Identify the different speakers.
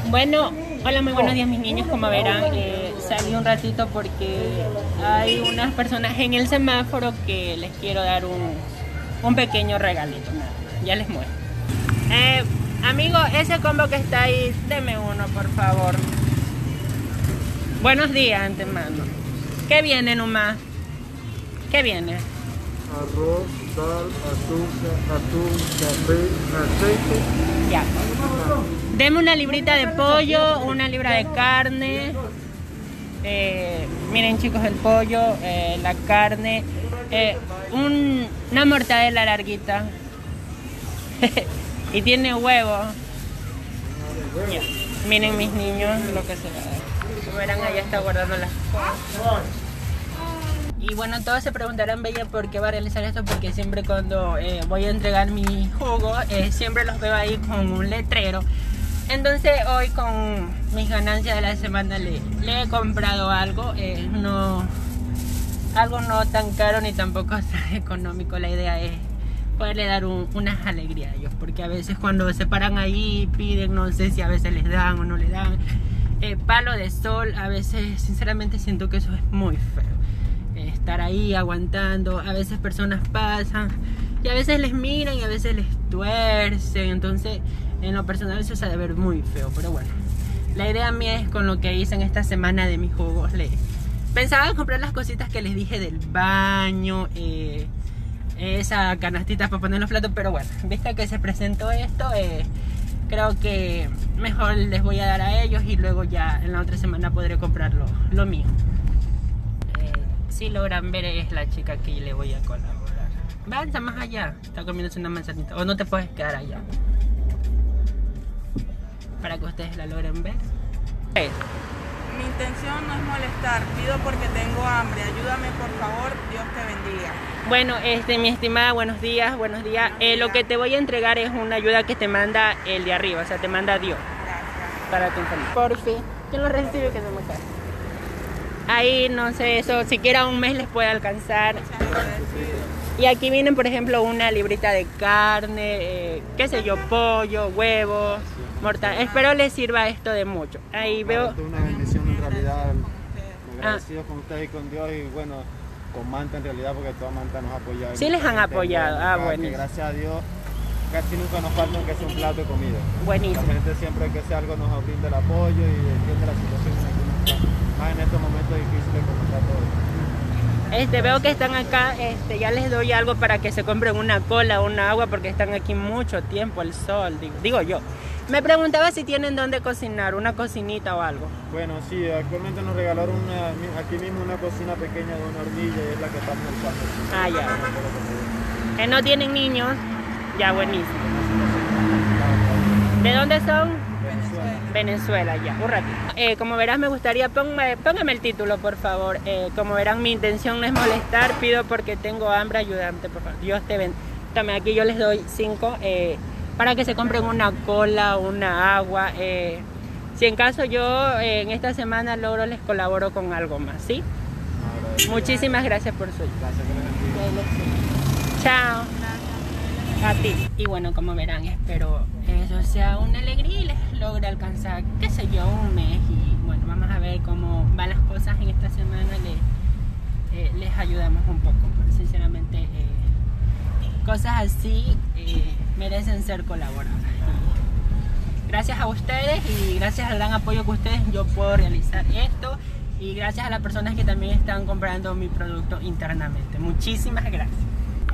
Speaker 1: Bueno, hola, muy buenos días mis niños. Como verán, salí un ratito porque hay unas personas en el semáforo que les quiero dar un pequeño regalito. Nada más. Ya les muestro. Amigo, ese combo que está ahí, deme uno por favor. Buenos días antemano. ¿Qué viene nomás? ¿Qué viene?
Speaker 2: Arroz, sal, azúcar, atún, café, aceite.
Speaker 1: Ya. Deme una librita de pollo, una libra de carne. Miren chicos, el pollo, la carne, una mortadela larguita. Y tiene huevo. Ya. Miren mis niños lo que se va a dar. Como verán, allá está guardando las cosas. Y bueno, todos se preguntarán, Bella, ¿por qué va a realizar esto? Porque siempre cuando voy a entregar mi jugo, siempre los veo ahí con un letrero. Entonces hoy con mis ganancias de la semana le he comprado algo, algo no tan caro ni tampoco tan económico. La idea es poderle dar unas alegrías a ellos, porque a veces cuando se paran ahí piden, no sé si a veces les dan o no les dan. Palo de sol, a veces sinceramente siento que eso es muy feo. Estar ahí aguantando, a veces personas pasan y a veces les miran y a veces les tuercen, entonces en lo personal eso se ha de ver muy feo, pero bueno, la idea mía es con lo que hice en esta semana de mis jugos, pensaba comprar las cositas que les dije del baño, esa canastita para poner los platos, pero bueno, vista que se presentó esto, creo que mejor les voy a dar a ellos y luego ya en la otra semana podré comprar lo mío. Si logran ver, es la chica que le voy a colaborar. Avanza más allá, está comiéndose una manzanita. O no te puedes quedar allá, para que ustedes la logren ver.
Speaker 3: Mi intención no es molestar, pido porque tengo hambre. Ayúdame por favor, Dios te bendiga.
Speaker 1: Bueno, mi estimada, buenos días, buenos días. Lo que te voy a entregar es una ayuda que te manda el de arriba, o sea, te manda Dios.
Speaker 3: Gracias.
Speaker 1: Para tu familia. Por fin, ¿quién lo recibe? Que no me cae. Ahí, no sé, eso, siquiera un mes les puede alcanzar. Y aquí vienen, por ejemplo, una librita de carne, qué sé yo, pollo, huevos, mortadela. Espero les sirva esto de mucho. Ahí veo...
Speaker 2: Una bendición en realidad, agradecidos con ustedes y con Dios y bueno, con Manta en realidad, porque toda Manta nos ha apoyado.
Speaker 1: Sí les han apoyado, buenísimo.
Speaker 2: Gracias a Dios, casi nunca nos falta que sea un plato de comida.
Speaker 1: Buenísimo.
Speaker 2: La gente siempre que sea algo nos brinda el apoyo y entiende la situación en la que uno está. Más en estos momentos difíciles como está todo.
Speaker 1: Veo que están acá, ya les doy algo para que se compren una cola o una agua porque están aquí mucho tiempo, el sol, digo yo. Me preguntaba si tienen dónde cocinar, una cocinita o algo.
Speaker 2: Bueno, sí, actualmente nos regalaron aquí mismo una cocina pequeña de una hornilla y es la que estamos usando.
Speaker 1: Ah, ya. Que no tienen niños, ya buenísimo. ¿De dónde son? Venezuela, ya, un ratito. Como verás, me gustaría, póngame el título, por favor. Como verán, mi intención no es molestar, pido porque tengo hambre, ayúdame, por favor. Dios te bendiga. Tome, aquí yo les doy 5 para que se compren una cola, una agua. Si en caso yo en esta semana logro, les colaboro con algo más, ¿sí? Muchísimas gracias por su ayuda. Chao. A ti. Y bueno, como verán, espero eso sea una alegría y les logre alcanzar, qué sé yo, un mes. Y bueno, vamos a ver cómo van las cosas en esta semana. Les ayudamos un poco, porque sinceramente cosas así merecen ser colaboradas. Gracias a ustedes y gracias al gran apoyo que ustedes, yo puedo realizar esto. Y gracias a las personas que también están comprando mi producto internamente. Muchísimas gracias.